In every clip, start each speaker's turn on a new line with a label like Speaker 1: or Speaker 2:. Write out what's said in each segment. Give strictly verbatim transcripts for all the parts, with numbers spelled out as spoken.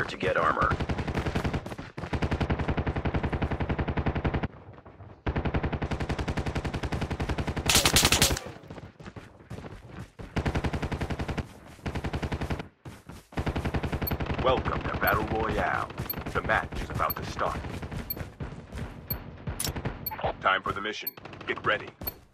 Speaker 1: here to get armor. Welcome to Battle Royale. The match is about to start. Time for the mission. Get ready.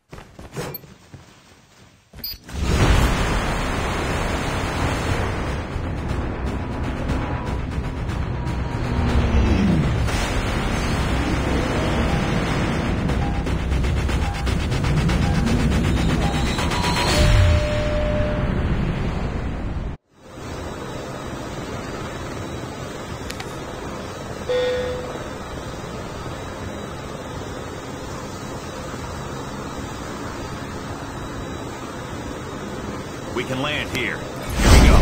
Speaker 2: We can land here. Here we go.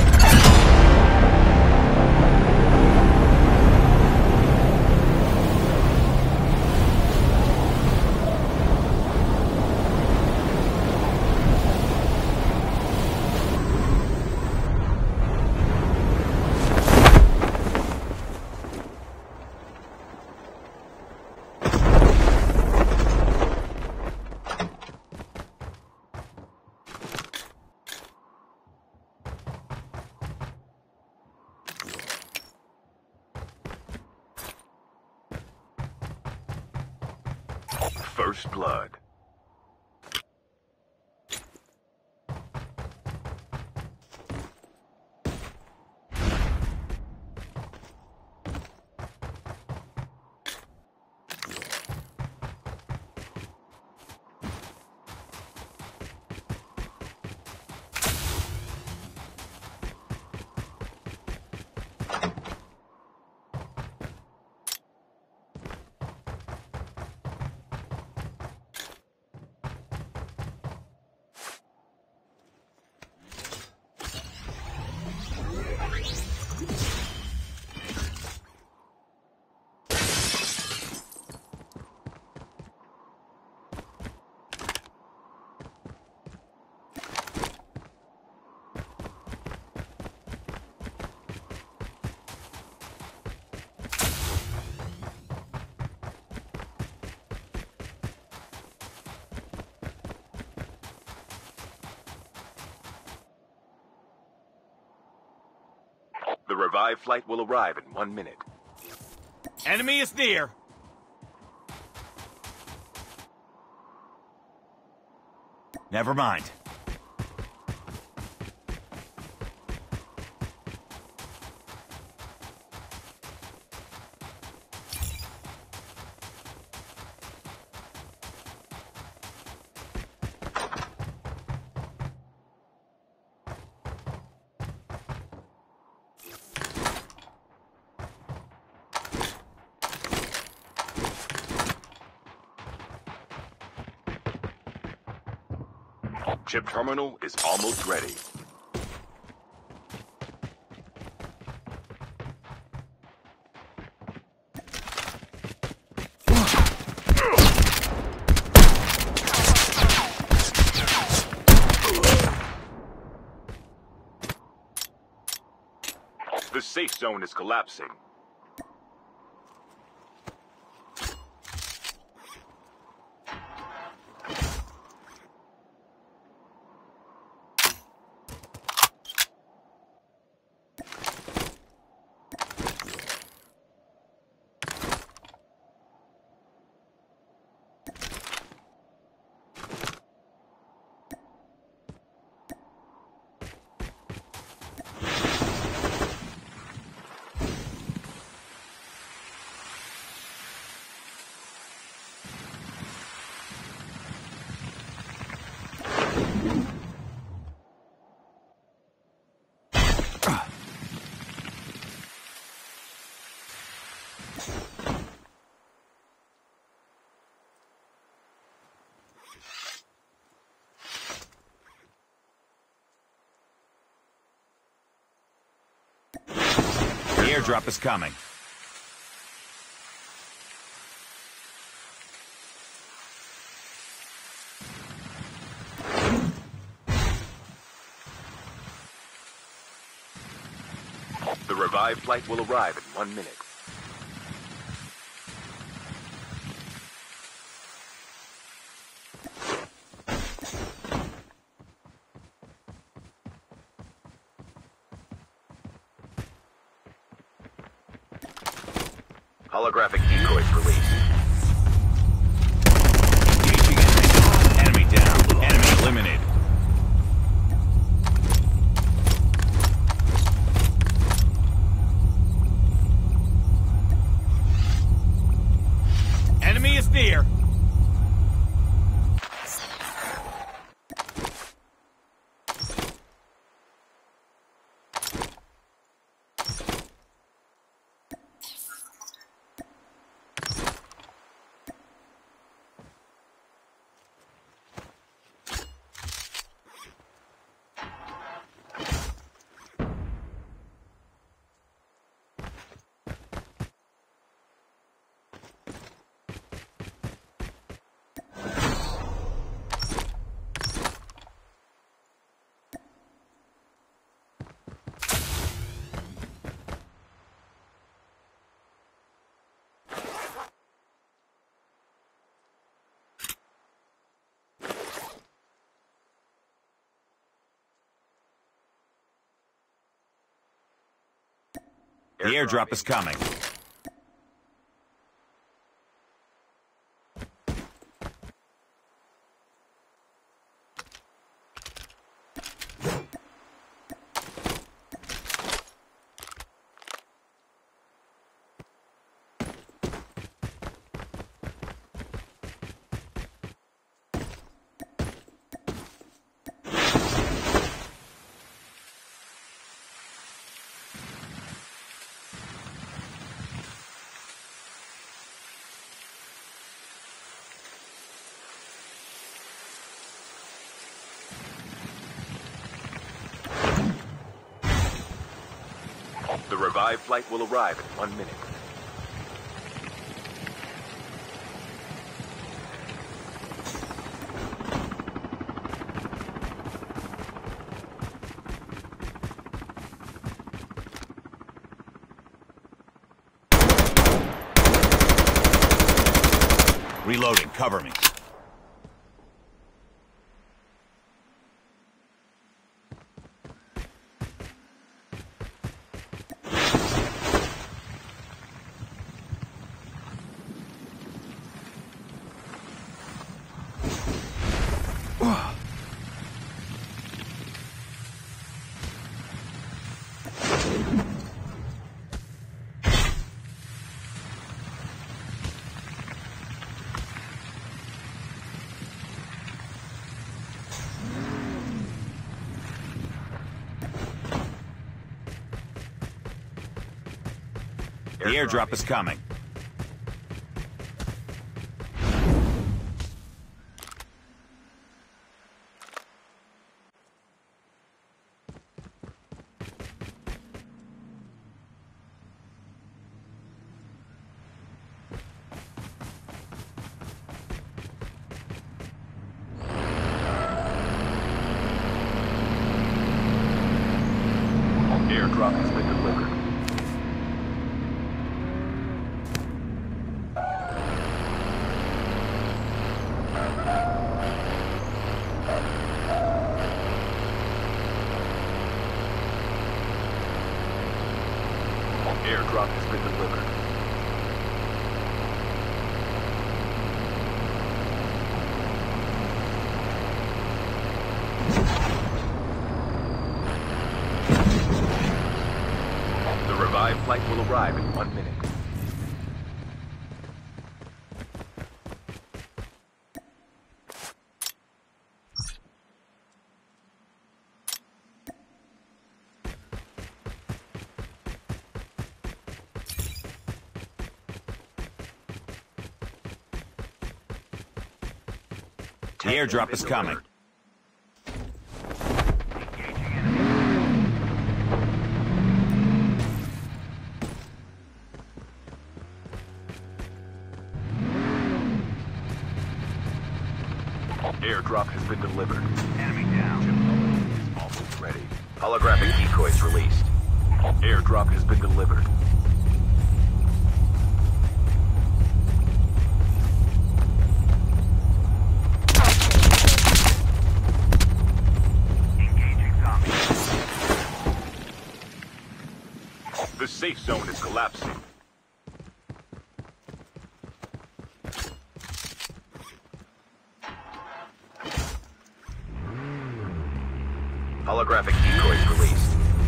Speaker 1: First blood. The revived flight will arrive in one minute.
Speaker 2: Enemy is near. Never mind.
Speaker 1: Chip terminal is almost ready. The safe zone is collapsing.
Speaker 2: The airdrop is coming.
Speaker 1: The revived flight will arrive in one minute. Holographic decoys released.
Speaker 2: Engaging enemy. Enemy down. Enemy eliminated. Enemy is near. The airdrop is coming.
Speaker 1: The revived flight will arrive in one minute.
Speaker 2: Reloading. Cover me. The airdrop is coming.
Speaker 1: Airdrop has been delivered. Airdrop has been delivered. The revived flight will arrive in one minute.
Speaker 2: The airdrop is coming.
Speaker 1: Airdrop has been delivered. Enemy down. Almost ready. Holographic decoys released. Airdrop has been delivered. The safe zone is collapsing. Holographic decoys released.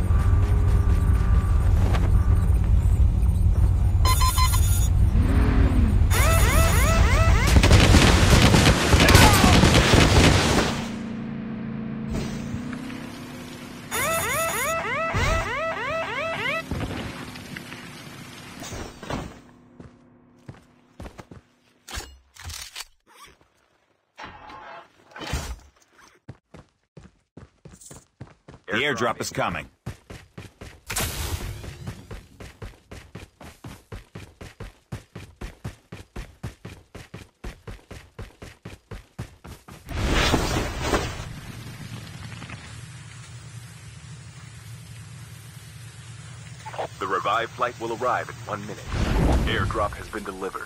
Speaker 2: The airdrop is coming.
Speaker 1: The revived flight will arrive in one minute. Airdrop has been delivered.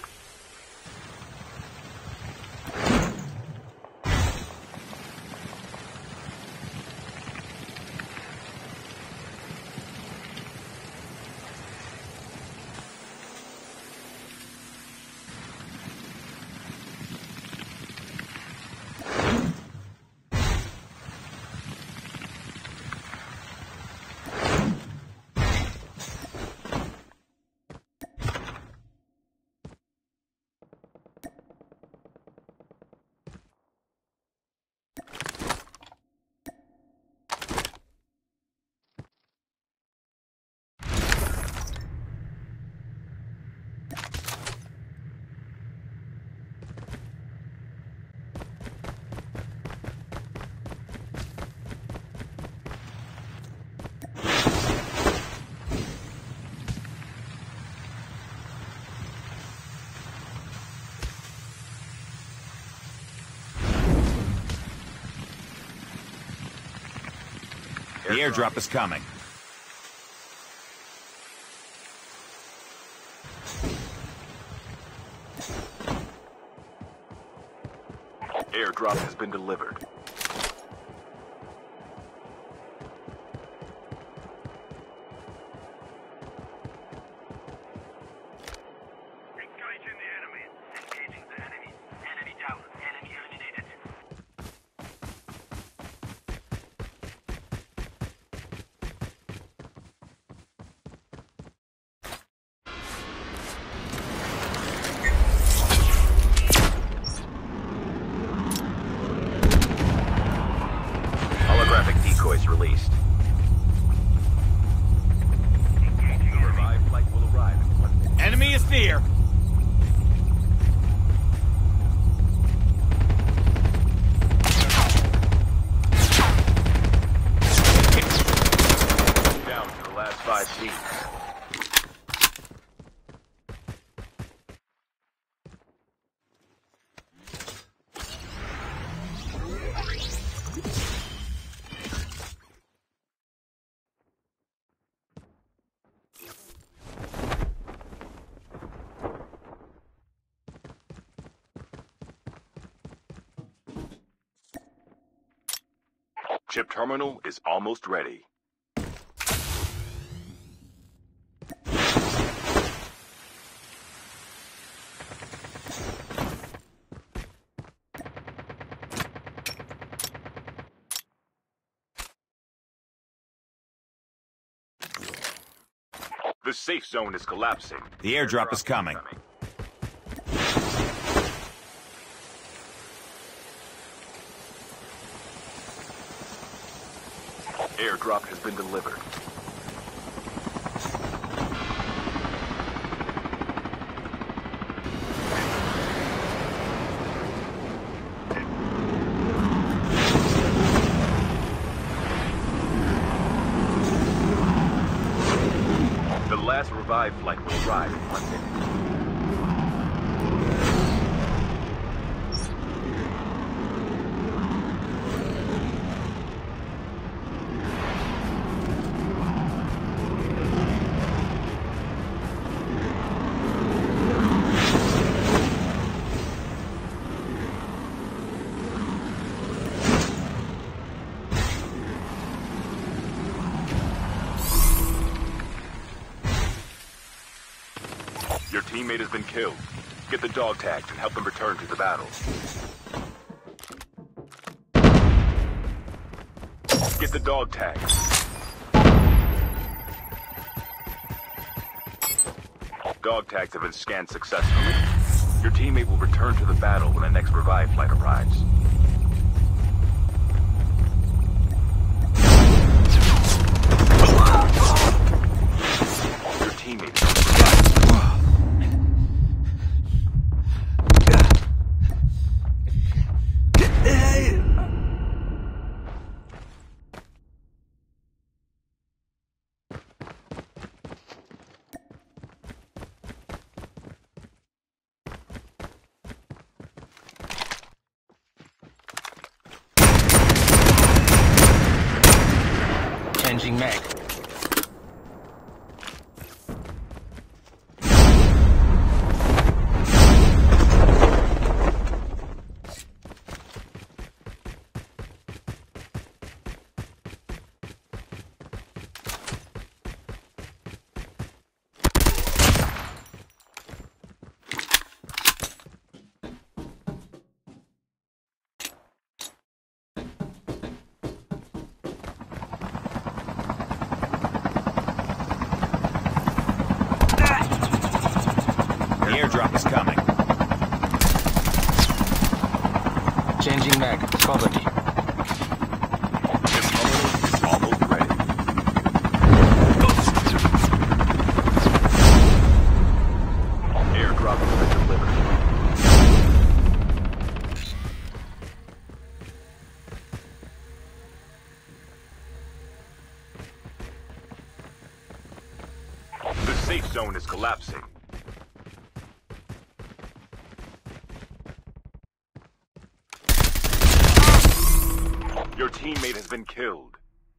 Speaker 2: The airdrop is coming.
Speaker 1: Airdrop has been delivered.
Speaker 3: Engaging the enemy. Engaging the enemy. Enemy down. Enemy eliminated.
Speaker 1: Holographic decoys released. The revived flight will arrive in one minute.
Speaker 2: Enemy is near.
Speaker 1: Down to the last five teams. Chip terminal is almost ready. The safe zone is collapsing.
Speaker 2: The airdrop is coming.
Speaker 1: Airdrop has been delivered. The last revived flight will arrive in one minute. teammate has been killed. Get the dog tags and help them return to the battle. Get the dog tags. Dog tags have been scanned successfully. Your teammate will return to the battle when the next revive flight arrives. Your teammate is on the revive.
Speaker 4: Changing mag.
Speaker 2: The airdrop is coming.
Speaker 4: Changing mag. Cover me.
Speaker 1: This terminal is almost ready. Airdrop has been delivered. The safe zone is collapsing. Your teammate has been killed.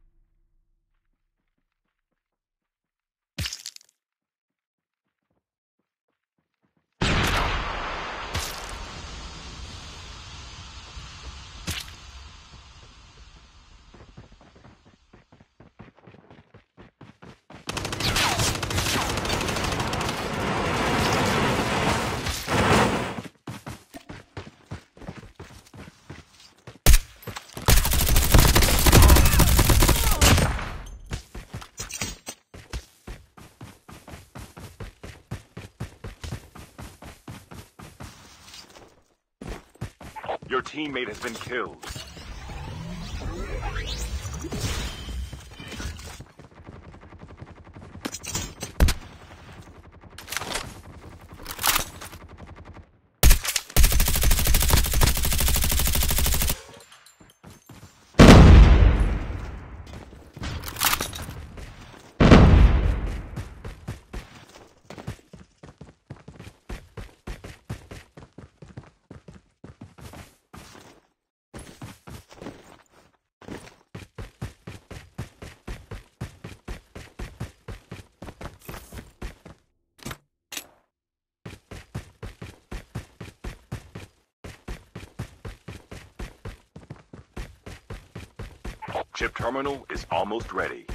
Speaker 1: Your teammate has been killed. Chip terminal is almost ready.